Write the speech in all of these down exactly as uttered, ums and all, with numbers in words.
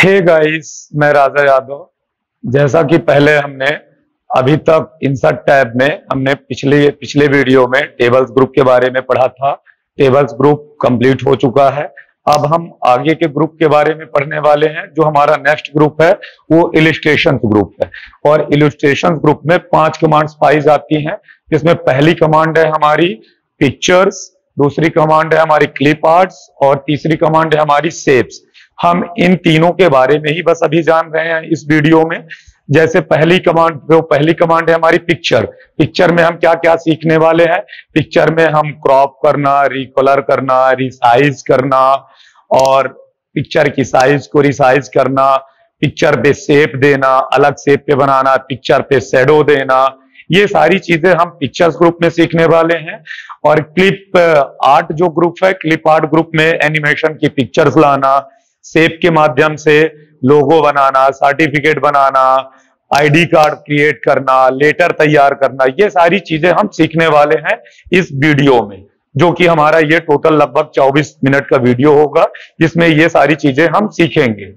Hey guys, मैं राजा यादव। जैसा कि पहले हमने अभी तक इंसर्ट टैब में हमने पिछले पिछले वीडियो में टेबल्स ग्रुप के बारे में पढ़ा था। टेबल्स ग्रुप कंप्लीट हो चुका है। अब हम आगे के ग्रुप के बारे में पढ़ने वाले हैं। जो हमारा नेक्स्ट ग्रुप है वो इलस्ट्रेशन ग्रुप है। और इलस्ट्रेशन ग्रुप में पांच कमांड्स पाई जाती हैं, जिसमें पहली कमांड है हमारी पिक्चर्स, दूसरी कमांड है हमारी क्लिप आर्ट्स और तीसरी कमांड है हमारी शेप्स। हम इन तीनों के बारे में ही बस अभी जान रहे हैं इस वीडियो में। जैसे पहली कमांड जो पहली कमांड है हमारी पिक्चर। पिक्चर में हम क्या क्या सीखने वाले हैं? पिक्चर में हम क्रॉप करना, रिकलर करना, रिसाइज करना और पिक्चर की साइज को रिसाइज करना, पिक्चर पे शेप देना, अलग शेप पे बनाना, पिक्चर पे शैडो देना, ये सारी चीजें हम पिक्चर्स ग्रुप में सीखने वाले हैं। और क्लिप आर्ट जो ग्रुप है, क्लिप आर्ट ग्रुप में एनिमेशन की पिक्चर्स लाना, शेप के माध्यम से लोगो बनाना, सर्टिफिकेट बनाना, आईडी कार्ड क्रिएट करना, लेटर तैयार करना, ये सारी चीजें हम सीखने वाले हैं इस वीडियो में, जो कि हमारा ये टोटल लगभग चौबीस मिनट का वीडियो होगा, जिसमें ये सारी चीजें हम सीखेंगे।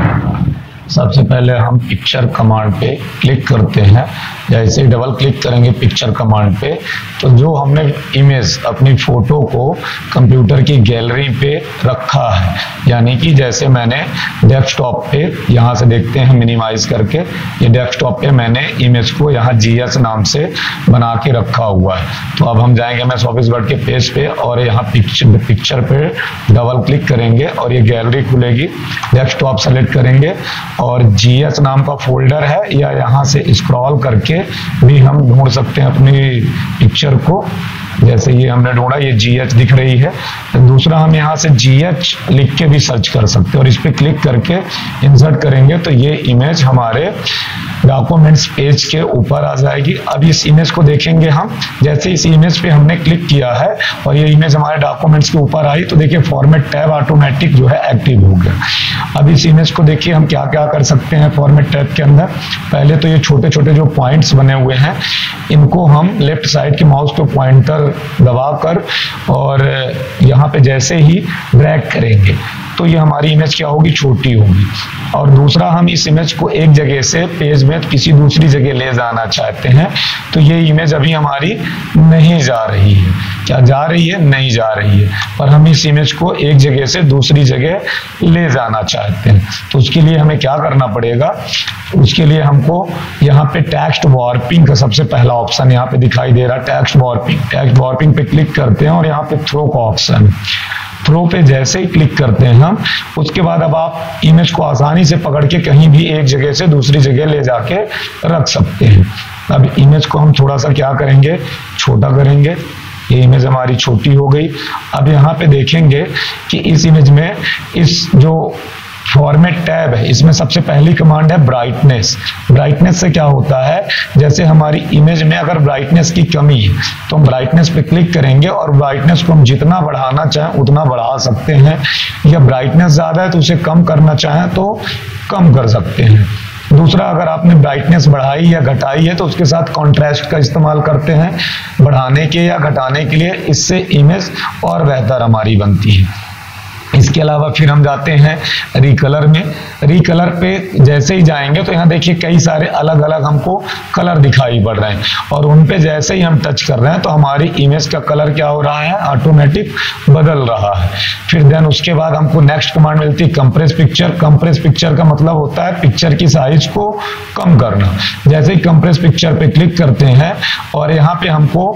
सबसे पहले हम पिक्चर कमांड पे क्लिक करते हैं। जैसे ही डबल क्लिक करेंगे पिक्चर कमांड पे, तो जो हमने इमेज अपनी फोटो को कंप्यूटर की गैलरी पे रखा है, यानी कि जैसे मैंने डेस्कटॉप पे, यहाँ से देखते हैं मिनिमाइज करके, ये डेस्कटॉप पे मैंने इमेज को यहाँ जीएस नाम से बना के रखा हुआ है। तो अब हम जाएंगे मैं ऑफिस वर्ड के पेज पे और यहाँ पिक्चर पिक्चर पे डबल क्लिक करेंगे और ये गैलरी खुलेगी। डेस्कटॉप सेलेक्ट करेंगे और जीएस नाम का फोल्डर है, या यहाँ से स्क्रॉल करके भी हम ढूंढ सकते हैं अपनी पिक्चर को। जैसे ये हमने ढूंढा, ये जीएच दिख रही है। तो दूसरा हम यहाँ से जीएच लिख के भी सर्च कर सकते हैं और इस पे क्लिक करके इंसर्ट करेंगे तो ये इमेज हमारे डॉक्यूमेंट्स पेज के ऊपर आ जाएगी। अब इस इमेज को देखेंगे हम। जैसे इस इमेज पे हमने क्लिक किया है और ये इमेज हमारे डॉक्यूमेंट्स के ऊपर आई, तो देखिए फॉर्मेट टैब ऑटोमेटिक जो है एक्टिव हो गया। अब इस इमेज को देखिए हम क्या क्या कर सकते हैं फॉर्मेट टैब के अंदर। पहले तो ये छोटे छोटे जो पॉइंट्स बने हुए हैं, इनको हम लेफ्ट साइड के माउस पे पॉइंटर दबाकर और यहाँ पे जैसे ही ड्रैग करेंगे तो ये हमारी इमेज क्या होगी, छोटी होगी। और दूसरा, हम इस इमेज को एक जगह से पेज में किसी दूसरी जगह ले जाना चाहते हैं, तो ये इमेज अभी हमारी नहीं जा रही है। क्या जा रही है? नहीं जा रही है। पर हम इस इमेज को एक जगह से दूसरी जगह ले जाना चाहते हैं, तो उसके लिए हमें क्या करना पड़ेगा? उसके लिए हमको यहाँ पे टेक्स्ट वॉर्पिंग का सबसे पहला ऑप्शन यहाँ पे दिखाई दे रहा है, टेक्स्ट वॉर्पिंग। टेक्स्ट वॉर्पिंग पे क्लिक करते हैं और यहाँ पे थ्रो का ऑप्शन, थ्रो पे जैसे ही क्लिक करते हैं हम, उसके बाद अब आप इमेज को आसानी से पकड़ के कहीं भी एक जगह से दूसरी जगह ले जाके रख सकते हैं। अब इमेज को हम थोड़ा सा क्या करेंगे, छोटा करेंगे। ये इमेज हमारी छोटी हो गई। अब यहाँ पे देखेंगे कि इस इमेज में इस जो फॉर्मेट टैब है, इसमें सबसे पहली कमांड है ब्राइटनेस। ब्राइटनेस से क्या होता है, जैसे हमारी इमेज में अगर ब्राइटनेस की कमी है तो हम ब्राइटनेस पे क्लिक करेंगे और ब्राइटनेस को हम जितना बढ़ाना चाहें उतना बढ़ा सकते हैं, या ब्राइटनेस ज्यादा है तो उसे कम करना चाहें तो कम कर सकते हैं। दूसरा, अगर आपने ब्राइटनेस बढ़ाई या घटाई है तो उसके साथ कॉन्ट्रास्ट का इस्तेमाल करते हैं बढ़ाने के या घटाने के लिए। इससे इमेज और बेहतर हमारी बनती है। इसके अलावा फिर हम जाते हैं रिकलर में। रिकलर पे जैसे ही जाएंगे तो यहाँ देखिए कई सारे अलग अलग हमको कलर दिखाई पड़ रहे हैं, और उन पे जैसे ही हम टच कर रहे हैं तो हमारी इमेज का कलर क्या हो रहा है, ऑटोमेटिक बदल रहा है। फिर देन उसके बाद हमको नेक्स्ट कमांड मिलती है कंप्रेस पिक्चर। कंप्रेस पिक्चर का मतलब होता है पिक्चर की साइज को कम करना। जैसे ही कंप्रेस पिक्चर पे क्लिक करते हैं और यहाँ पे हमको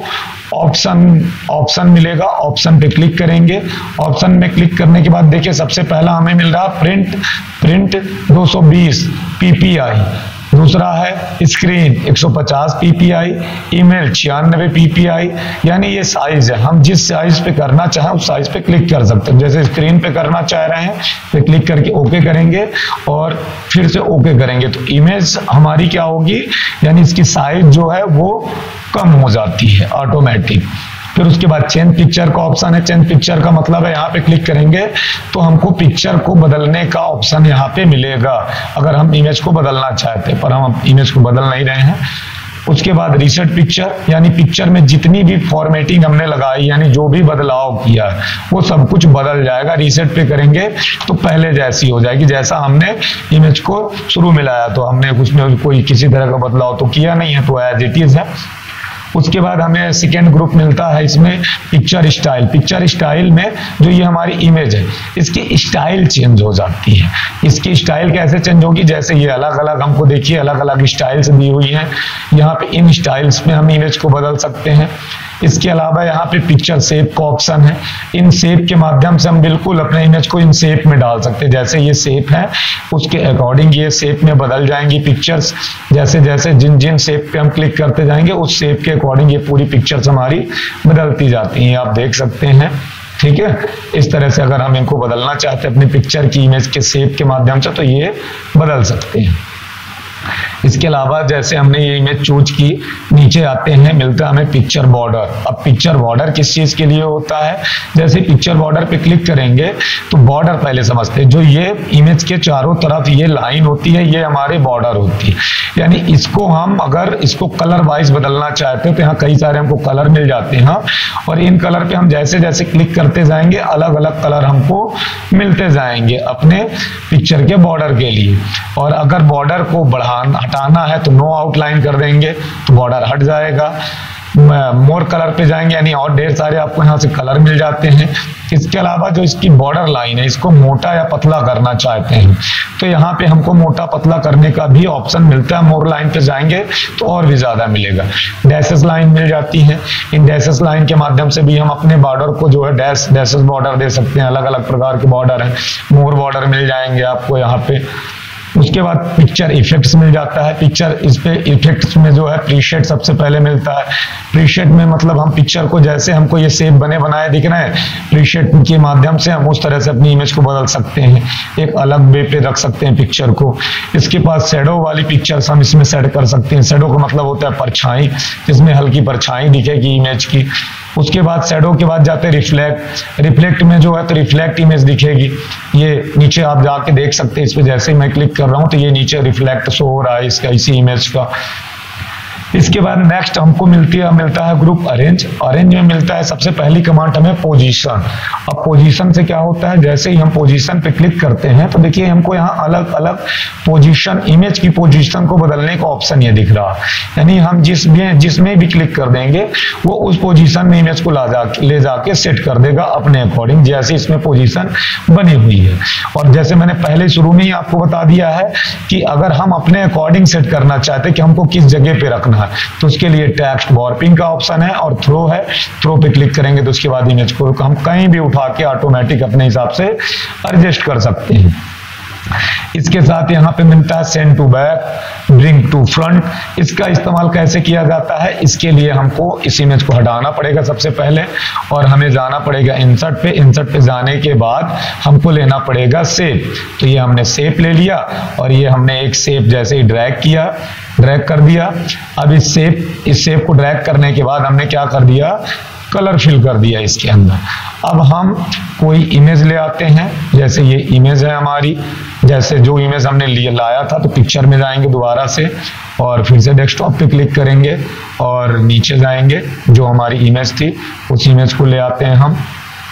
ऑप्शन ऑप्शन मिलेगा, ऑप्शन पे क्लिक करेंगे। ऑप्शन में क्लिक करने के बाद देखिए सबसे पहला हमें मिल रहा प्रिंट प्रिंट दो सौ बीस पीपीआई, दूसरा है स्क्रीन एक सौ पचास पीपीआई, ईमेल छियानवे पीपीआई, यानी ये साइज है। हम जिस साइज पे करना चाहें उस साइज पे क्लिक कर सकते हैं। जैसे स्क्रीन पे करना चाह रहे हैं तो क्लिक करके ओके करेंगे और फिर से ओके करेंगे तो इमेज हमारी क्या होगी, यानी इसकी साइज जो है वो कम हो जाती है ऑटोमेटिक। फिर उसके बाद चेंज पिक्चर का ऑप्शन है। चेंज पिक्चर का मतलब है यहाँ पे क्लिक करेंगे तो हमको पिक्चर को बदलने का ऑप्शन यहाँ पे मिलेगा, अगर हम इमेज को बदलना चाहते हैं। पर हम इमेज को बदल नहीं रहे हैं, उसके बाद रीसेट पिक्चर, यानी पिक्चर में जितनी भी फॉर्मेटिंग हमने लगाई यानी जो भी बदलाव किया वो सब कुछ बदल जाएगा। रीसेट पे करेंगे तो पहले जैसी हो जाएगी, जैसा हमने इमेज को शुरू में लाया, तो हमने उसमें कोई किसी तरह का बदलाव तो किया नहीं है, तो एज इट इज है। उसके बाद हमें सेकेंड ग्रुप मिलता है इसमें पिक्चर स्टाइल। पिक्चर स्टाइल में जो ये हमारी इमेज है इसकी स्टाइल चेंज हो जाती है। इसकी स्टाइल कैसे चेंज होगी, जैसे ये अलग अलग हमको देखिए अलग अलग स्टाइल्स दी हुई हैं, यहाँ पे इन स्टाइल्स में हम इमेज को बदल सकते हैं। इसके अलावा यहाँ पे पिक्चर शेप का ऑप्शन है, इन शेप के माध्यम से हम बिल्कुल अपने इमेज को इन शेप में डाल सकते हैं। जैसे ये शेप है उसके अकॉर्डिंग ये शेप में बदल जाएंगी पिक्चर्स। जैसे जैसे जिन जिन शेप पे हम क्लिक करते जाएंगे उस शेप के अकॉर्डिंग ये पूरी पिक्चर्स हमारी बदलती जाती हैं, आप देख सकते हैं। ठीक है, इस तरह से अगर हम इनको बदलना चाहते हैं अपनी पिक्चर की इमेज के शेप के माध्यम से तो ये बदल सकते हैं। इसके अलावा जैसे हमने ये इमेज चूज की, नीचे आते हैं मिलता है हमें पिक्चर बॉर्डर। अब पिक्चर बॉर्डर किस चीज के लिए होता है, जैसे पिक्चर बॉर्डर पे क्लिक करेंगे तो बॉर्डर पहले समझते हैं। जो ये इमेज के चारों तरफ ये लाइन होती है ये हमारे बॉर्डर होती है, यानी इसको हम अगर इसको कलर वाइज बदलना चाहते हैं तो यहाँ कई सारे हमको कलर मिल जाते हैं और इन कलर पे हम जैसे जैसे क्लिक करते जाएंगे अलग अलग कलर हमको मिलते जाएंगे अपने पिक्चर के बॉर्डर के लिए। और अगर बॉर्डर को बढ़ा हटाना है तो नो आउटलाइन कर देंगे तो बॉर्डर हट जाएगा। मोर कलर पे जाएंगे यानी और ढेर सारे आपको यहाँ से कलर मिल जाते हैं। इसके अलावा जो इसकी बॉर्डर लाइन है इसको मोटा या पतला करना चाहते हैं तो यहाँ पे हमको मोटा पतला करने का भी ऑप्शन मिलता है। मोर लाइन पे जाएंगे तो और भी ज्यादा मिलेगा। डैशेस लाइन मिल जाती है, इन डैशेस लाइन के माध्यम से भी हम अपने बॉर्डर को जो है डैश डैशेस बॉर्डर दे सकते हैं। अलग अलग प्रकार के बॉर्डर हैं, मोर बॉर्डर मिल जाएंगे आपको यहाँ पे। उसके बाद पिक्चर इफेक्ट्स मिल जाता है। पिक्चर इस पे इफेक्ट्स में जो है प्रीसेट सबसे पहले मिलता है। प्रीसेट में मतलब हम पिक्चर को जैसे हमको ये शेप बने बनाए दिख रहे हैं प्रीसेट के माध्यम से हम उस तरह से अपनी इमेज को बदल सकते हैं, एक अलग वे पे रख सकते हैं पिक्चर को। इसके पास शैडो वाली पिक्चर्स हम इसमें सेट कर सकते हैं। शैडो का मतलब होता है परछाई, जिसमें हल्की परछाई दिखेगी इमेज की। उसके बाद शैडो के बाद जाते हैं रिफ्लेक्ट। रिफ्लेक्ट में जो है तो रिफ्लेक्ट इमेज दिखेगी, ये नीचे आप जाके देख सकते हैं। इस पे जैसे मैं क्लिक कर रहा हूं तो ये नीचे रिफ्लेक्ट शो हो रहा है इसका इसी इमेज का। इसके बाद नेक्स्ट हमको मिलती है मिलता है ग्रुप अरेंज। अरेंज में मिलता है सबसे पहली कमांड हमें पोजीशन। अब पोजीशन से क्या होता है, जैसे ही हम पोजीशन पे क्लिक करते हैं तो देखिए हमको यहाँ अलग अलग पोजीशन इमेज की पोजीशन को बदलने का ऑप्शन ये दिख रहा है। यानी हम जिस भी जिसमें भी क्लिक कर देंगे वो उस पोजीशन में इमेज को ला जा ले जाके सेट कर देगा अपने अकॉर्डिंग, जैसे इसमें पोजीशन बनी हुई है। और जैसे मैंने पहले शुरू में ही आपको बता दिया है कि अगर हम अपने अकॉर्डिंग सेट करना चाहते हैं कि हमको किस जगह पे रखना तो उसके लिए टेक्स्ट वॉर्पिंग का ऑप्शन है और थ्रो है। थ्रो पे क्लिक करेंगे तो उसके बाद इमेज को हम कहीं भी उठा के ऑटोमेटिक अपने हिसाब से एडजस्ट कर सकते हैं। इसके साथ यहाँ पे मिलता है send to back, bring to front. इसका इस्तेमाल कैसे किया जाता है, इसके लिए हमको इस इमेज को हटाना पड़ेगा सबसे पहले और हमें जाना पड़ेगा इंसर्ट पे। इंसर्ट पे जाने के बाद हमको लेना पड़ेगा शेप। तो ये हमने शेप ले लिया और ये हमने एक शेप जैसे ही ड्रैग किया, ड्रैग कर दिया। अब इस शेप इस शेप को ड्रैग करने के बाद हमने क्या कर दिया, कलर फिल कर दिया इसके अंदर। अब हम कोई इमेज ले आते हैं, जैसे ये इमेज है हमारी, जैसे जो इमेज हमने लिए लाया था तो पिक्चर में जाएंगे दोबारा से और फिर से डेस्कटॉप पे क्लिक करेंगे और नीचे जाएंगे जो हमारी इमेज थी उस इमेज को ले आते हैं हम।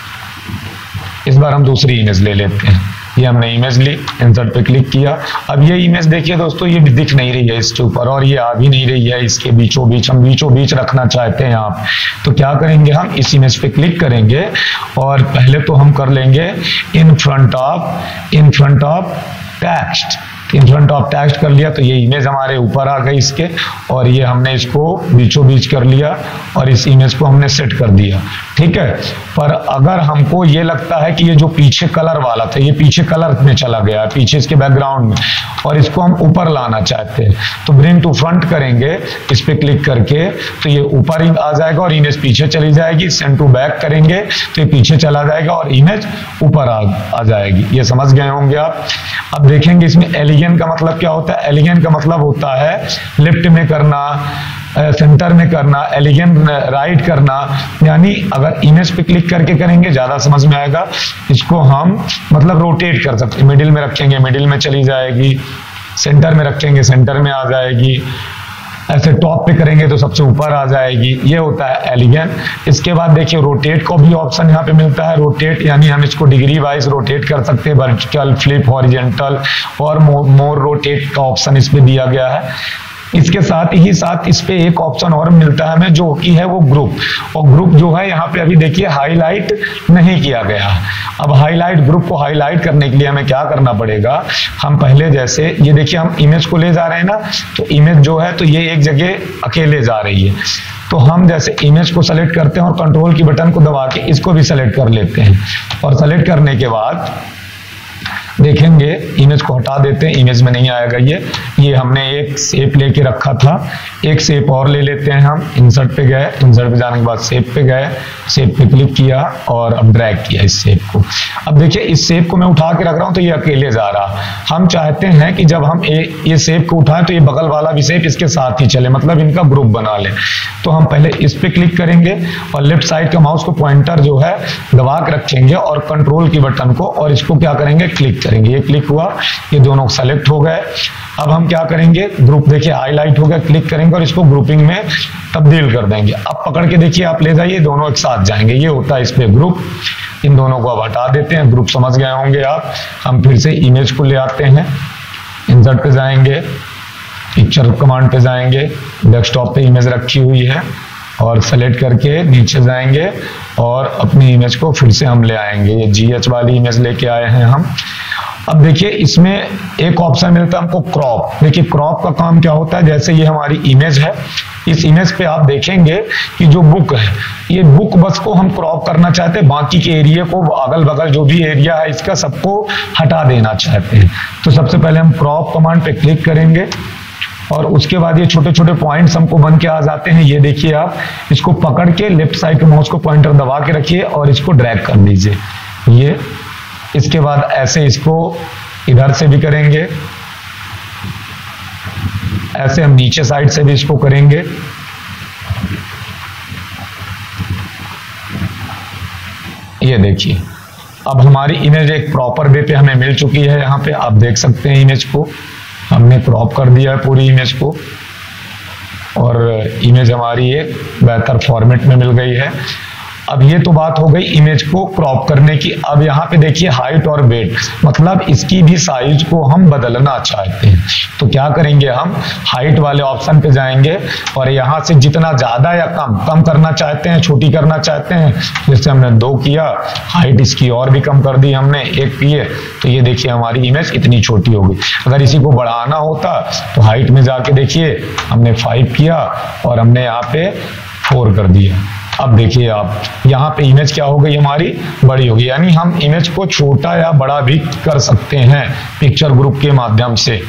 इस बार हम दूसरी इमेज ले लेते हैं। ये हमने इमेज ली, इंसर्ट पे क्लिक किया। अब ये इमेज देखिए दोस्तों ये भी दिख नहीं रही है इसके ऊपर और ये आ भी नहीं रही है इसके बीचों बीच। हम बीचों बीच रखना चाहते हैं यहाँ तो क्या करेंगे, हम इस इमेज पे क्लिक करेंगे और पहले तो हम कर लेंगे in front of in front of text. In front of text कर लिया तो ये इमेज हमारे ऊपर आ गई इसके और ये हमने इसको बीचों बीच कर लिया और इस इमेज को हमने सेट कर दिया। ठीक है, पर अगर हमको ये लगता है कि ये जो पीछे कलर वाला था ये पीछे कलर में चला गया, पीछे इसके बैकग्राउंड में, और इसको हम ऊपर लाना चाहते हैं तो ब्रिंग टू फ्रंट करेंगे इस पे क्लिक करके तो ये ऊपर आ जाएगा और इमेज पीछे चली जाएगी। सेंड टू बैक करेंगे तो ये पीछे चला जाएगा और इमेज ऊपर आ, आ जाएगी। ये समझ गए होंगे आप। अब देखेंगे इसमें एलिगेंट का मतलब क्या होता है। एलिगेंट का मतलब होता है लेफ्ट में करना, सेंटर में करना, एलिगेंट राइट करना। यानी अगर इमेज पे क्लिक करके करेंगे ज्यादा समझ में आएगा। इसको हम मतलब रोटेट कर सकते हैं, मिडिल में रखेंगे मिडिल में चली जाएगी, सेंटर में रखेंगे सेंटर में आ जाएगी, ऐसे टॉप पे करेंगे तो सबसे ऊपर आ जाएगी, ये होता है एलिगन। इसके बाद देखिए रोटेट को भी ऑप्शन यहाँ पे मिलता है, रोटेट यानी हम इसको डिग्री वाइज रोटेट कर सकते हैं, वर्टिकल, फ्लिप, हॉरिजॉन्टल और मोर रोटेट का ऑप्शन इस पे दिया गया है। इसके साथ ही साथ इस पे एक ऑप्शन और मिलता है हमें, जो कि है वो ग्रुप, और ग्रुप जो है यहाँ पे अभी देखिए हाईलाइट नहीं किया गया। अब हाईलाइट, ग्रुप को हाईलाइट करने के लिए हमें क्या करना पड़ेगा, हम पहले जैसे ये देखिए हम इमेज को ले जा रहे हैं ना, तो इमेज जो है तो ये एक जगह अकेले जा रही है, तो हम जैसे इमेज को सेलेक्ट करते हैं और कंट्रोल की बटन को दबा के इसको भी सेलेक्ट कर लेते हैं, और सेलेक्ट करने के बाद देखेंगे इमेज को हटा देते हैं, इमेज में नहीं आएगा ये ये हमने एक शेप लेके रखा था, एक शेप और ले लेते हैं हम। इंसर्ट पे गए, इंसर्ट पे जाने के बाद शेप पे गए, शेप पे क्लिक किया और अब ड्रैग किया इस शेप को। अब देखिए इस शेप को मैं उठा के रख रहा हूं तो ये अकेले जा रहा, हम चाहते हैं कि जब हम ए, ये शेप को उठाएं तो ये बगल वाला भी शेप इसके साथ ही चले, मतलब इनका ग्रुप बना ले। तो हम पहले इस पे क्लिक करेंगे और लेफ्ट साइड का माउस को पॉइंटर जो है दबा के रखेंगे और कंट्रोल की बटन को, और इसको क्या करेंगे क्लिक करेंगे, ये क्लिक हुआ, ये दोनों सेलेक्ट हो गए। अब हम क्या करेंगे, ग्रुप देखिए हाईलाइट हो गया, क्लिक करेंगे और इसको ग्रुपिंग में तब्दील कर देंगे। अब पकड़ के देखिए आप ले जाइए, दोनों एक साथ जाएंगे, ये होता है इस पे ग्रुप। इन दोनों को अब हटा देते हैं, ग्रुप समझ गए होंगे आप। हम फिर से इमेज को ले आते हैं, इंसर्ट पे जाएंगे, पिक्चर कमांड पे जाएंगे, डेस्कटॉप पे इमेज रखी हुई है और सेलेक्ट करके नीचे जाएंगे और अपनी इमेज को फिर से हम ले आएंगे, ये जी एच वाली इमेज लेके आए हैं हम। अब देखिए इसमें एक ऑप्शन मिलता है हमको क्रॉप। देखिए क्रॉप का काम क्या होता है, जैसे ये हमारी इमेज है, इस इमेज पे आप देखेंगे कि जो बुक है, ये बुक बस को हम क्रॉप करना चाहते हैं, बाकी के एरिया को, अगल बगल जो भी एरिया है इसका सबको हटा देना चाहते हैं। तो सबसे पहले हम क्रॉप कमांड पे क्लिक करेंगे और उसके बाद ये छोटे छोटे पॉइंट्स हमको बन के आ जाते हैं। ये देखिए आप इसको पकड़ के लेफ्ट साइड के माउस को पॉइंटर दबा के रखिए और इसको ड्रैग कर दीजिए, ये। इसके बाद ऐसे इसको इधर से भी करेंगे, ऐसे हम नीचे साइड से भी इसको करेंगे। ये देखिए अब हमारी इमेज एक प्रॉपर वे पे हमें मिल चुकी है। यहाँ पे आप देख सकते हैं इमेज को हमने क्रॉप कर दिया है पूरी इमेज को, और इमेज हमारी एक बेहतर फॉर्मेट में मिल गई है। अब ये तो बात हो गई इमेज को क्रॉप करने की। अब यहाँ पे देखिए हाइट और वेट, मतलब इसकी भी साइज को हम बदलना चाहते हैं, तो क्या करेंगे, हम हाइट वाले ऑप्शन पे जाएंगे और यहाँ से जितना ज्यादा या कम कम करना चाहते हैं, छोटी करना चाहते हैं, जैसे हमने दो किया, हाइट इसकी और भी कम कर दी हमने, एक किए, तो ये देखिए हमारी इमेज इतनी छोटी हो गई। अगर इसी को बढ़ाना होता तो हाइट में जाके देखिए हमने फाइव किया और हमने यहाँ पे फोर कर दिया। अब देखिए आप यहाँ पे इमेज क्या हो गई, हमारी बड़ी होगी, यानी हम इमेज को छोटा या बड़ा भी कर सकते हैं पिक्चर ग्रुप के माध्यम से।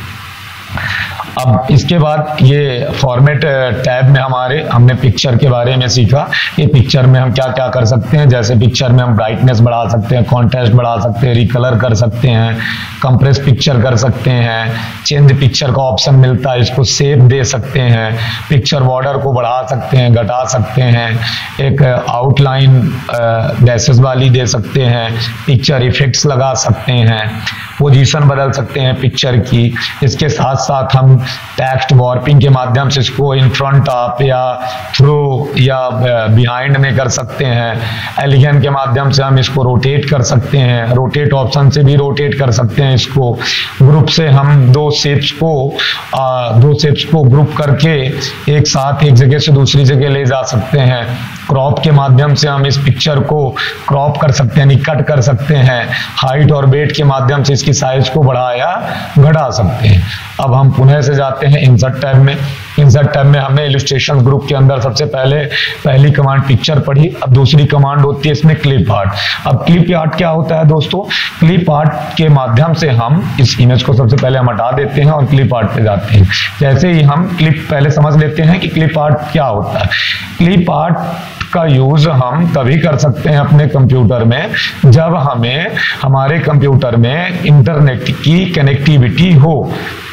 अब इसके बाद ये फॉर्मेट टैब में हमारे हमने पिक्चर के बारे में सीखा। ये पिक्चर में हम क्या क्या कर सकते हैं, जैसे पिक्चर में हम ब्राइटनेस बढ़ा सकते हैं, कॉन्ट्रास्ट बढ़ा सकते हैं, रिकलर कर सकते हैं, कंप्रेस पिक्चर कर सकते हैं, चेंज पिक्चर का ऑप्शन मिलता है, इसको शेप दे सकते हैं, पिक्चर बॉर्डर को बढ़ा सकते हैं, घटा सकते हैं, एक आउटलाइन गैसेस वाली दे सकते हैं, पिक्चर इफेक्ट्स लगा सकते हैं, पोजीशन बदल सकते हैं पिक्चर की। इसके साथ साथ हम टेक्स्ट वॉर्पिंग के माध्यम से इसको इन फ्रंट ऑफ या थ्रू या बिहाइंड में कर सकते हैं। एलिगन के माध्यम से हम इसको रोटेट कर सकते हैं, रोटेट ऑप्शन से भी रोटेट कर सकते हैं इसको। ग्रुप से हम दो शेप्स को आ, दो शेप्स को ग्रुप करके एक साथ एक जगह से दूसरी जगह ले जा सकते हैं। क्रॉप के माध्यम से हम इस पिक्चर को क्रॉप कर सकते हैं, यानी कट कर सकते हैं। हाइट और वेट के माध्यम से इसकी साइज को बढ़ाया घटा सकते हैं। अब हम पुनः से जाते हैं इंसर्ट टैब में। इंसर्ट टैब में हमने इलस्ट्रेशन ग्रुप के अंदर सबसे पहले पहली कमांड पिक्चर पढ़ी, अब दूसरी कमांड होती है इसमें क्लिप आर्ट। अब क्लिप आर्ट क्या होता है दोस्तों, क्लिप आर्ट के माध्यम से हम इस इमेज को सबसे पहले हम हटा देते हैं और क्लिप आर्ट पे जाते हैं। जैसे ही हम क्लिप पहले समझ लेते हैं कि क्लिप आर्ट क्या होता है। क्लिप आर्ट का यूज हम तभी कर सकते हैं अपने कंप्यूटर में जब हमें हमारे कंप्यूटर में इंटरनेट की कनेक्टिविटी हो।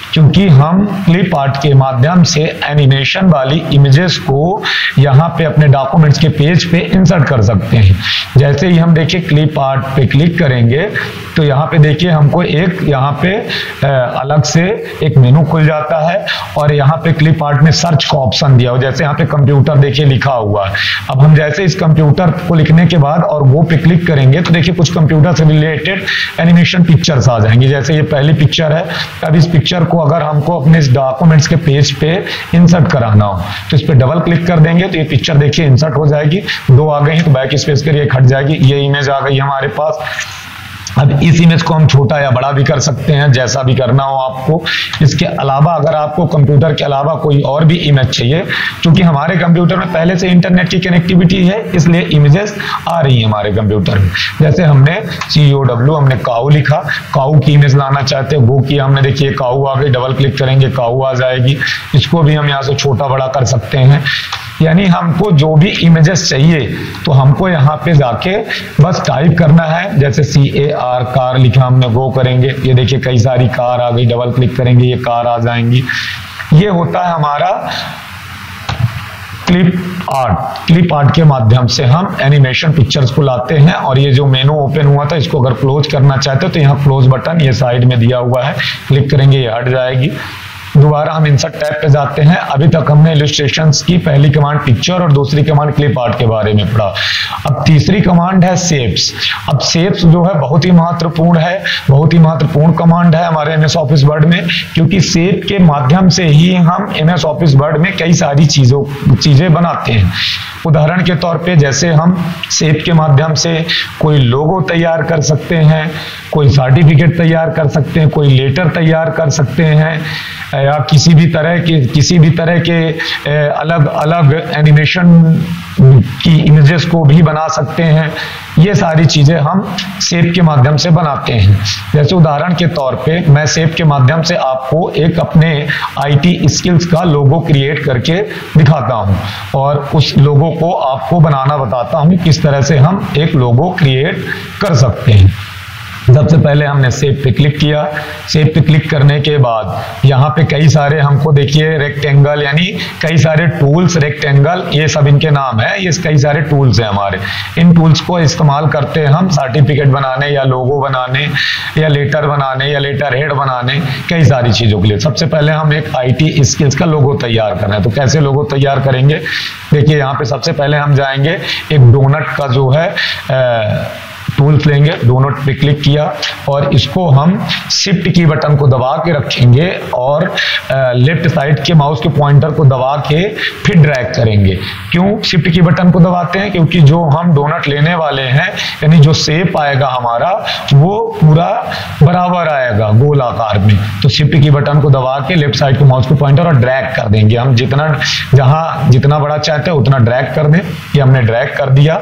क्योंकि हम क्लिप आर्ट के माध्यम से एनिमेशन वाली इमेजेस को यहाँ पे अपने डॉक्यूमेंट्स के पेज पे इंसर्ट कर सकते हैं। जैसे ही हम देखिए क्लिप आर्ट पे क्लिक करेंगे तो यहाँ पे देखिए हमको एक यहाँ पे अलग से एक मेनू खुल जाता है और यहाँ पे क्लिप आर्ट में सर्च का ऑप्शन दिया हो, जैसे यहाँ पे कंप्यूटर देखिए लिखा हुआ है। अब हम जैसे इस कंप्यूटर को लिखने के बाद और वो पे क्लिक करेंगे तो देखिए कुछ कंप्यूटर से रिलेटेड एनिमेशन पिक्चर्स आ जाएंगी। जैसे ये पहली पिक्चर है, अब इस पिक्चर को अगर हमको अपने इस डॉक्यूमेंट्स के पेज पे इंसर्ट कराना हो तो इस पे डबल क्लिक कर देंगे तो ये पिक्चर देखिए इंसर्ट हो जाएगी। दो आ गई हैं तो बैक स्पेस करिए, हट जाएगी, ये इमेज आ गई हमारे पास। अब इस इमेज को हम छोटा या बड़ा भी कर सकते हैं, जैसा भी करना हो आपको। इसके अलावा अगर आपको कंप्यूटर के अलावा कोई और भी इमेज चाहिए, क्योंकि हमारे कंप्यूटर में पहले से इंटरनेट की कनेक्टिविटी है इसलिए इमेजेस आ रही है हमारे कंप्यूटर में। जैसे हमने सी ओ डब्ल्यू हमने काऊ लिखा, काऊ की इमेज लाना चाहते हैं, वो किया हमने, देखिए काऊ आ गई, डबल क्लिक करेंगे काऊ आ जाएगी। इसको भी हम यहाँ से छोटा बड़ा कर सकते हैं। यानी हमको जो भी इमेजेस चाहिए तो हमको यहाँ पे जाके बस टाइप करना है। जैसे सी ए आर कार लिखा हमने, वो करेंगे, ये देखिए कई सारी कार आ गई, डबल क्लिक करेंगे ये कार आ जाएंगी। ये होता है हमारा क्लिप आर्ट। क्लिप आर्ट के माध्यम से हम एनिमेशन पिक्चर्स को लाते हैं। और ये जो मेनू ओपन हुआ था इसको अगर क्लोज करना चाहते हो तो यहाँ क्लोज बटन ये साइड में दिया हुआ है, क्लिक करेंगे ये हट जाएगी। दोबारा हम इंसर्ट टैब पे जाते हैं। अभी तक हमने इलस्ट्रेशंस की पहली कमांड पिक्चर और दूसरी कमांड क्लिप आर्ट के बारे में पढ़ा। अब तीसरी कमांड है शेप्स। अब शेप्स जो है बहुत ही महत्वपूर्ण है, बहुत ही महत्वपूर्ण कमांड है हमारे एमएस ऑफिस वर्ड में, क्योंकि शेप के माध्यम से ही हम एमएस ऑफिस वर्ड में कई सारी चीजों चीजें बनाते हैं। उदाहरण के तौर पे जैसे हम शेप के माध्यम से कोई लोगो तैयार कर सकते हैं, कोई सर्टिफिकेट तैयार कर सकते हैं, कोई लेटर तैयार कर सकते हैं, या किसी भी तरह के किसी भी तरह के अलग अलग एनिमेशन की इमेजेस को भी बना सकते हैं। ये सारी चीजें हम शेप के माध्यम से बनाते हैं। जैसे उदाहरण के तौर पे मैं शेप के माध्यम से आपको एक अपने आईटी स्किल्स का लोगो क्रिएट करके दिखाता हूं और उस लोगो को आपको बनाना बताता हूं किस तरह से हम एक लोगो क्रिएट कर सकते हैं। सबसे पहले हमने शेप पे क्लिक किया। शेप पे क्लिक करने के बाद यहाँ पे कई सारे हमको देखिए रेक्टेंगल यानी कई सारे टूल्स, रेक्टेंगल ये सब इनके नाम है, ये कई सारे टूल्स हैं हमारे। इन टूल्स को इस्तेमाल करते हैं हम सर्टिफिकेट बनाने या लोगो बनाने या लेटर बनाने या लेटर हेड बनाने, कई सारी चीजों के लिए। सबसे पहले हम एक आईटी स्किल्स का लोगो तैयार करना है, तो कैसे लोगो तैयार करेंगे देखिए यहाँ पे सबसे पहले हम जाएंगे एक डोनट का जो है आ, टूल्स लेंगे, डोनट पे क्लिक किया और इसको हम शिफ्ट की बटन को दबा के रखेंगे और लेफ्ट साइड के माउस के पॉइंटर को दबा के फिर ड्रैग करेंगे। क्यों शिफ्ट की बटन को दबाते हैं? क्योंकि जो हम डोनट लेने वाले हैं यानी जो शेप आएगा हमारा वो पूरा बराबर आएगा गोल आकार में। तो शिफ्ट की बटन को दबा के लेफ्ट साइड के माउस के पॉइंटर और ड्रैग कर देंगे। हम जितना जहां जितना बड़ा चाहते हैं उतना ड्रैग कर दें। ये हमने ड्रैग कर दिया।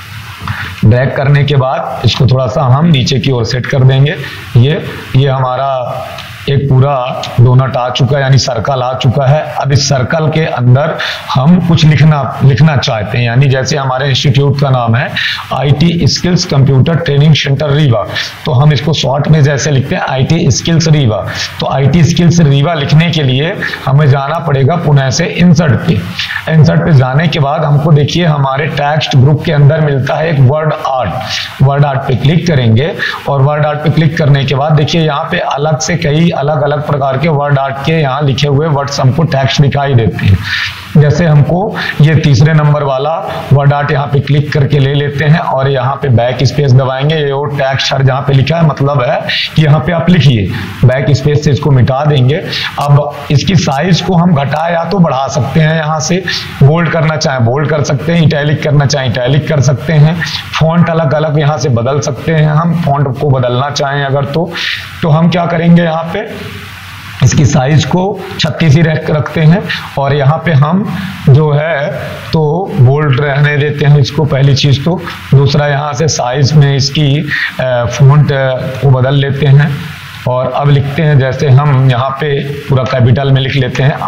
ड्रैग करने के बाद इसको थोड़ा सा हम नीचे की ओर सेट कर देंगे। ये ये हमारा एक पूरा डोनट आ चुका है यानी सर्कल आ चुका है। अब इस सर्कल के अंदर हम कुछ लिखना लिखना चाहते हैं, यानी जैसे हमारे इंस्टीट्यूट का नाम है IT skills computer training centre Rewa, तो हम इसको शॉर्ट में जैसे लिखते हैं आईटी स्किल्स रीवा। तो आईटी स्किल्स रीवा लिखने के लिए हमें जाना पड़ेगा पुनः से इंसर्ट पे। इंसर्ट पे जाने के बाद हमको देखिए हमारे टेक्स्ट ग्रुप के अंदर मिलता है एक वर्ड आर्ट। वर्ड आर्ट पे क्लिक करेंगे और वर्ड आर्ट पे क्लिक करने के बाद देखिए यहाँ पे अलग से कई अलग अलग प्रकार के वर्ड आर्ट के यहाँ लिखे हुए वर्ड्स हमको टेक्स्ट दिखाई देते हैं। जैसे हमको ये तीसरे नंबर वाला वर्ड आर्ट यहाँ पे क्लिक करके ले लेते हैं और यहाँ पे बैक स्पेस दबाएंगे। ये वो टेक्स्ट हर जहाँ पे लिखा है मतलब है कि यहाँ पे आप लिखिए, बैक स्पेस से इसको मिटा देंगे। अब इसकी साइज को हम घटा या तो बढ़ा सकते हैं, यहाँ से बोल्ड करना चाहे बोल्ड कर सकते हैं, इटैलिक करना चाहे इटैलिक कर सकते हैं, फॉन्ट अलग अलग यहाँ से बदल सकते हैं। हम फॉन्ट को बदलना चाहें अगर तो तो हम क्या करेंगे यहाँ पे इसकी साइज को छत्तीस ही रख रखते हैं और यहाँ पे हम जो है तो बोल्ड रहने देते हैं इसको, पहली चीज। तो दूसरा यहाँ से साइज में इसकी फॉन्ट को बदल लेते हैं और अब लिखते हैं जैसे हम यहाँ पे पूरा कैपिटल में लिख लेते हैं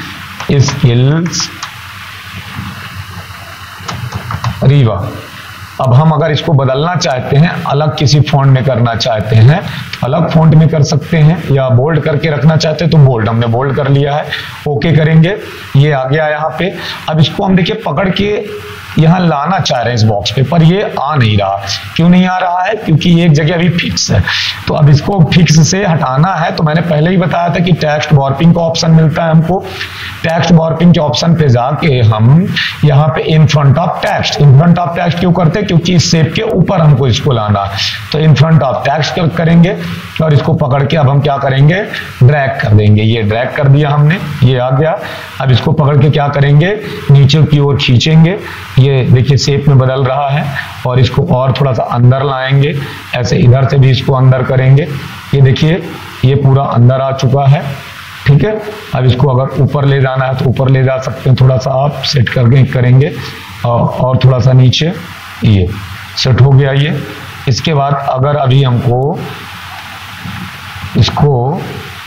आईटी स्किल्स रीवा। अब हम अगर इसको बदलना चाहते हैं, अलग किसी फॉन्ट में करना चाहते हैं, अलग फॉन्ट में कर सकते हैं, या बोल्ड करके रखना चाहते हैं तो बोल्ड, हमने बोल्ड कर लिया है, ओके करेंगे, ये आ गया यहाँ पे। अब इसको हम देखिए पकड़ के यहाँ लाना चाह रहे हैं इस बॉक्स पे, पर ये आ नहीं रहा। क्यों नहीं आ रहा है? क्योंकि ये एक जगह अभी फिक्स है। तो अब इसको फिक्स से हटाना है, तो मैंने पहले ही बताया था कि टेक्स्ट वॉर्पिंग का ऑप्शन मिलता है हमको। टेक्स्ट वॉर्पिंग के ऑप्शन पे जाके हम यहाँ पे in front of text, in front of text क्यों करते हैं? क्योंकि इस शेप के ऊपर हमको इसको लाना है। तो इन फ्रंट ऑफ टेक्स्ट करेंगे और इसको पकड़ के अब हम क्या करेंगे? ड्रैग कर देंगे। ये ड्रैग कर दिया हमने, ये आ गया। अब इसको पकड़ के क्या करेंगे? नीचे की ओर खींचेंगे, ये देखिए शेप में बदल रहा है, और इसको और थोड़ा सा अंदर लाएंगे, ऐसे इधर से भी इसको अंदर करेंगे। ये देखिए ये पूरा अंदर आ चुका है, ठीक है। अब इसको अगर ऊपर ले जाना है तो ऊपर ले जा सकते हैं, थोड़ा सा आप सेट करके करेंगे, और थोड़ा सा नीचे, ये सेट हो गया ये। इसके बाद अगर अभी हमको इसको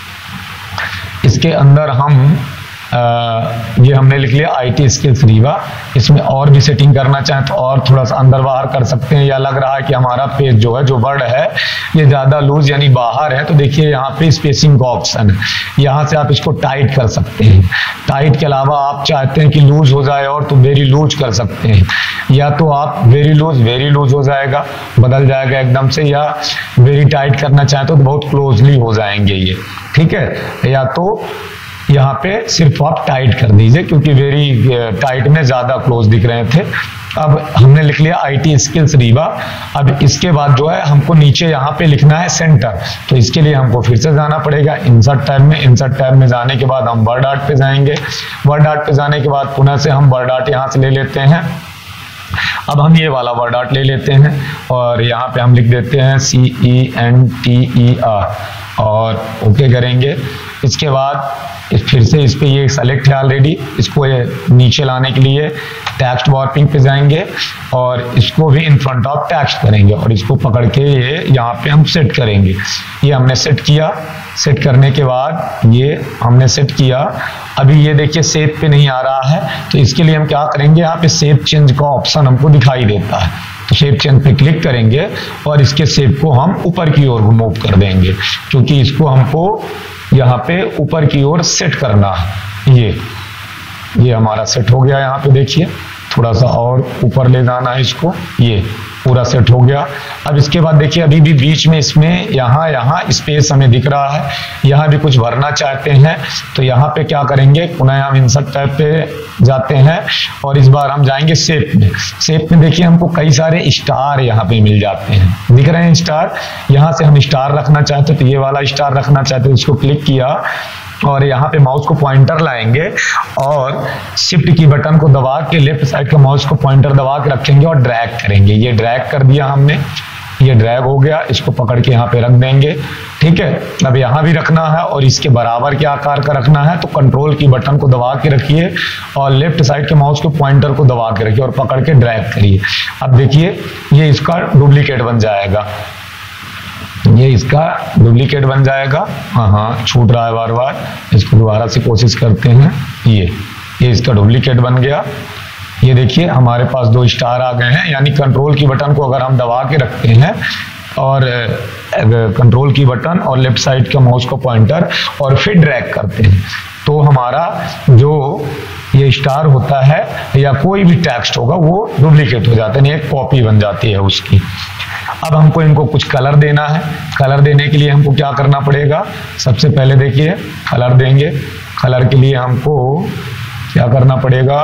इसके अंदर हम आ, ये हमने लिख लिया आई टी स्किल्स रीवा, इसमें और भी सेटिंग करना चाहें तो और थोड़ा सा अंदर बाहर कर सकते हैं, या लग रहा है कि हमारा पेज जो है, जो वर्ड है ये ज़्यादा लूज यानी बाहर है, तो देखिए यहाँ पे स्पेसिंग का ऑप्शन है, यहाँ से आप इसको टाइट कर सकते हैं। टाइट के अलावा आप चाहते हैं कि लूज हो जाए और तो वेरी लूज कर सकते हैं, या तो आप वेरी लूज वेरी लूज हो जाएगा, बदल जाएगा एकदम से, या वेरी टाइट करना चाहें तो बहुत क्लोजली हो जाएंगे ये, ठीक है। या तो यहाँ पे सिर्फ आप टाइट कर दीजिए, क्योंकि वेरी टाइट में ज्यादा क्लोज दिख रहे थे। अब हमने लिख लिया आई टी स्किल्स रीवा। अब इसके बाद जो है हमको नीचे यहाँ पे लिखना है सेंटर, तो इसके लिए हमको फिर से जाना पड़ेगा इंसर्ट टैब में। इंसर्ट टैब में जाने के बाद हम वर्ड आर्ट पे जाएंगे। वर्ड आर्ट पे जाने के बाद पुनः से हम वर्ड आर्ट यहाँ से ले लेते हैं। अब हम ये वाला वर्ड आर्ट ले लेते हैं और यहाँ पे हम लिख देते हैं C E N T E R और ओके करेंगे। इसके बाद फिर से इस पे ये सेलेक्ट है ऑलरेडी, इसको ये नीचे लाने के लिए टेक्स्ट वॉर्पिंग पे जाएंगे और इसको भी इन फ्रंट ऑफ टेक्स्ट करेंगे और इसको पकड़ के ये यहाँ पे हम सेट करेंगे। ये हमने सेट किया। सेट करने के बाद ये हमने सेट किया। अभी ये देखिए शेप पे नहीं आ रहा है, तो इसके लिए हम क्या करेंगे, यहाँ पे शेप चेंज का ऑप्शन हमको दिखाई देता है, तो शेप चेंज पे क्लिक करेंगे और इसके शेप को हम ऊपर की ओर मूव कर देंगे, क्योंकि इसको हमको यहाँ पे ऊपर की ओर सेट करना है। ये ये हमारा सेट हो गया। यहाँ पे देखिए थोड़ा सा और ऊपर ले जाना है इसको, ये पूरा सेट हो गया। अब इसके बाद देखिए अभी भी बीच में इसमें यहाँ यहाँ स्पेस हमें दिख रहा है, यहाँ भी कुछ भरना चाहते हैं, तो यहाँ पे क्या करेंगे, पुनः हम इंसर्ट टैब पे जाते हैं और इस बार हम जाएंगे शेप में। शेप में देखिए हमको कई सारे स्टार यहाँ पे मिल जाते हैं, दिख रहे हैं स्टार। यहाँ से हम स्टार रखना चाहते तो ये वाला स्टार रखना चाहते हैं, इसको क्लिक किया और यहाँ पे माउस को पॉइंटर लाएंगे और शिफ्ट की बटन को दबा के लेफ्ट साइड का माउस को पॉइंटर दबा के रखेंगे और ड्रैग करेंगे। ये ड्रैग कर दिया हमने, ये ड्रैग हो गया। इसको पकड़ के यहाँ पे रख देंगे, ठीक है। अब यहाँ भी रखना है और इसके बराबर के आकार का रखना है, तो कंट्रोल की बटन को दबा के रखिए और लेफ्ट साइड के माउस को पॉइंटर को दबा के रखिए और पकड़ के ड्रैग करिए। अब देखिए ये इसका डुप्लीकेट बन जाएगा, ये इसका डुप्लीकेट बन जाएगा। हाँ हाँ छूट रहा है बार बार, इसको दोबारा से कोशिश करते हैं। ये ये इसका डुप्लीकेट बन गया। ये देखिए हमारे पास दो स्टार आ गए हैं, यानी कंट्रोल की बटन को अगर हम दबा के रखते हैं और कंट्रोल की बटन और लेफ्ट साइड का माउस को पॉइंटर और फिर ड्रैग करते हैं, तो हमारा जो ये स्टार होता है या कोई भी टेक्स्ट होगा वो डुप्लीकेट हो जाता है, एक कॉपी बन जाती है उसकी। अब हमको इनको कुछ कलर देना है। कलर देने के लिए हमको क्या करना पड़ेगा, सबसे पहले देखिए कलर देंगे। कलर के लिए हमको क्या करना पड़ेगा,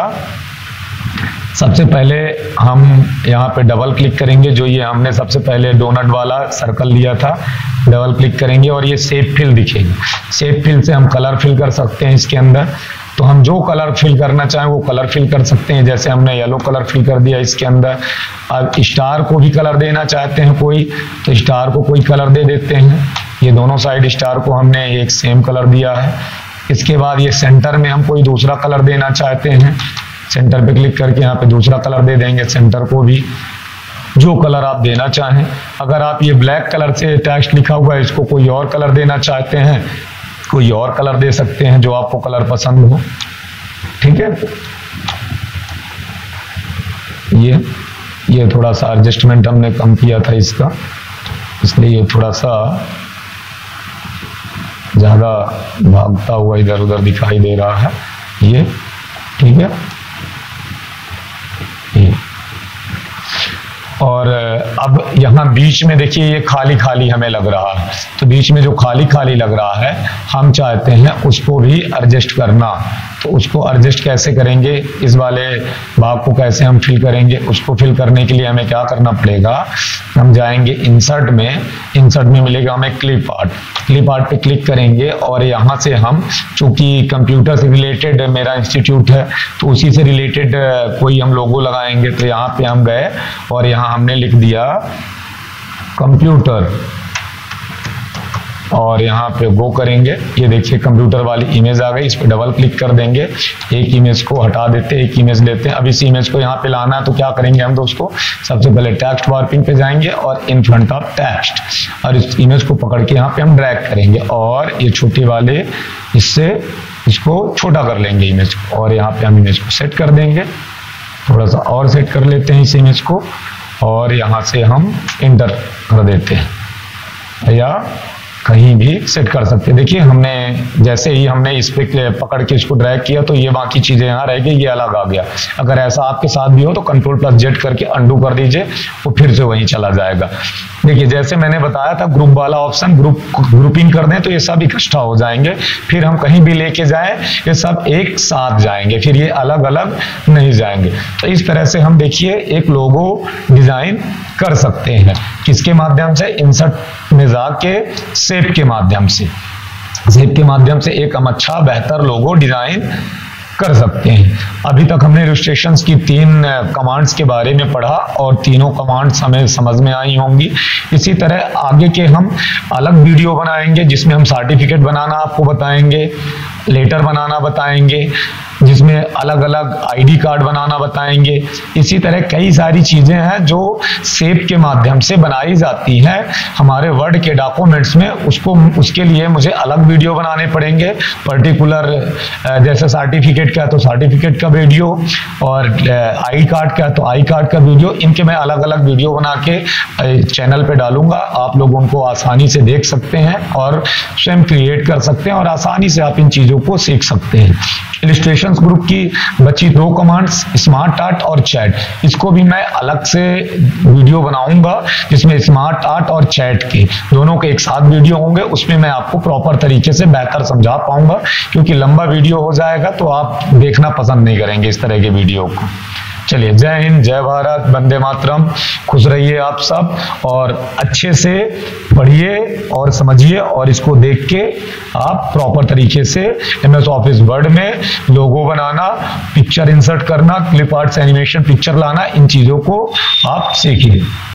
सबसे पहले हम यहाँ पे डबल क्लिक करेंगे, जो ये हमने सबसे पहले डोनट वाला सर्कल लिया था, डबल क्लिक करेंगे और ये शेप फिल दिखेगी। शेप फिल से हम कलर फिल कर सकते हैं इसके अंदर, तो हम जो कलर फिल करना चाहें वो कलर फिल कर सकते हैं। जैसे हमने येलो कलर फिल कर दिया इसके अंदर। अब स्टार को भी कलर देना चाहते हैं कोई, तो स्टार को कोई कलर दे देते हैं। ये दोनों साइड स्टार को हमने एक सेम कलर दिया है। इसके बाद ये सेंटर में हम कोई दूसरा कलर देना चाहते हैं, सेंटर पे क्लिक करके यहाँ पे दूसरा कलर दे देंगे, सेंटर को भी जो कलर आप देना चाहें। अगर आप ये ब्लैक कलर से टेक्स्ट लिखा हुआ है, इसको कोई और कलर देना चाहते हैं, कोई और कलर दे सकते हैं जो आपको कलर पसंद हो, ठीक है। ये ये थोड़ा सा एडजस्टमेंट हमने कम किया था इसका, इसलिए ये थोड़ा सा ज्यादा भागता हुआ इधर उधर दिखाई दे रहा है ये, ठीक है। ये और अब यहाँ बीच में देखिए ये खाली खाली हमें लग रहा है, तो बीच में जो खाली खाली लग रहा है हम चाहते हैं उसको भी एडजस्ट करना। तो उसको एडजस्ट कैसे करेंगे, इस वाले भाग को कैसे हम फिल करेंगे, उसको फिल करने के लिए हमें क्या करना पड़ेगा, हम जाएंगे इंसर्ट में, इंसर्ट में मिलेगा हमें क्लिप आर्ट, क्लिप आर्ट पे क्लिक करेंगे और यहाँ से हम, चूंकि कंप्यूटर से रिलेटेड मेरा इंस्टीट्यूट है तो उसी से रिलेटेड कोई हम लोगो लगाएंगे। तो यहाँ पे हम गए और यहाँ हमने लिख दिया कंप्यूटर और यहाँ पे गो करेंगे। ये देखिए कंप्यूटर वाली इमेज आ गई, इस पे डबल क्लिक कर देंगे, एक इमेज को हटा देते हैं, एक इमेज लेते हैं। अब इस इमेज को यहाँ पे लाना है तो क्या करेंगे हम दोस्तों, सबसे पहले टेक्स्ट वार्पिंग पे जाएंगे और इन फ्रंट ऑफ टेक्स्ट, और इस इमेज को पकड़ के यहाँ पे हम ड्रैग करेंगे और ये छोटे वाले इससे इसको छोटा कर लेंगे इमेज को, और यहाँ पे हम इमेज को सेट कर देंगे, थोड़ा सा और सेट कर लेते हैं इस इमेज को और यहाँ से हम इंटर कर देते हैं या कहीं भी सेट कर सकते हैं। देखिए हमने जैसे ही हमने इस पे पकड़ के इसको ड्रैग किया तो ये बाकी चीजें यहाँ रह गई, ये अलग आ गया। अगर ऐसा आपके साथ भी हो तो कंट्रोल प्लस जेड करके अंडू कर दीजिए, वो फिर से वहीं चला जाएगा। देखिए जैसे मैंने बताया था ग्रुप वाला ऑप्शन, ग्रुप ग्रुपिंग कर दें तो ये सब इकट्ठा हो जाएंगे, फिर हम कहीं भी लेके जाएं ये सब एक साथ जाएंगे, फिर ये अलग अलग नहीं जाएंगे। तो इस तरह से हम देखिए एक लोगो डिजाइन कर सकते हैं, किसके माध्यम से, इंसर्ट में जाके शेप के माध्यम से, शेप के माध्यम से एक हम अच्छा बेहतर लोगो डिजाइन कर सकते हैं। अभी तक हमने इलस्ट्रेशंस की तीन कमांड्स के बारे में पढ़ा और तीनों कमांड्स हमें समझ में आई होंगी। इसी तरह आगे के हम अलग वीडियो बनाएंगे जिसमें हम सर्टिफिकेट बनाना आपको बताएंगे, लेटर बनाना बताएंगे, जिसमें अलग अलग आईडी कार्ड बनाना बताएंगे। इसी तरह कई सारी चीजें हैं जो शेप के माध्यम से बनाई जाती हैं हमारे वर्ड के डॉक्यूमेंट्स में, उसको उसके लिए मुझे अलग वीडियो बनाने पड़ेंगे। पर्टिकुलर जैसे सर्टिफिकेट का है तो सर्टिफिकेट का वीडियो, और आई कार्ड का है तो आई कार्ड का वीडियो, इनके मैं अलग अलग वीडियो बना के चैनल पे डालूंगा। आप लोग उनको आसानी से देख सकते हैं और स्वयं क्रिएट कर सकते हैं और आसानी से आप इन चीजों को सीख सकते हैं। इलस्ट्रेशंस ग्रुप की बची दो कमांड्स स्मार्ट आर्ट और चैट, इसको भी मैं अलग से वीडियो बनाऊंगा जिसमें स्मार्ट आर्ट और चैट के दोनों के एक साथ वीडियो होंगे, उसमें मैं आपको प्रॉपर तरीके से बेहतर समझा पाऊंगा, क्योंकि लंबा वीडियो हो जाएगा तो आप देखना पसंद नहीं करेंगे इस तरह के वीडियो को। चलिए, जय हिंद, जय भारत, वंदे मातरम, खुश रहिए आप सब और अच्छे से पढ़िए और समझिए और इसको देख के आप प्रॉपर तरीके से एम एस ऑफिस वर्ड में लोगो बनाना, पिक्चर इंसर्ट करना, क्लिप आर्ट्स एनिमेशन पिक्चर लाना, इन चीजों को आप सीखिए।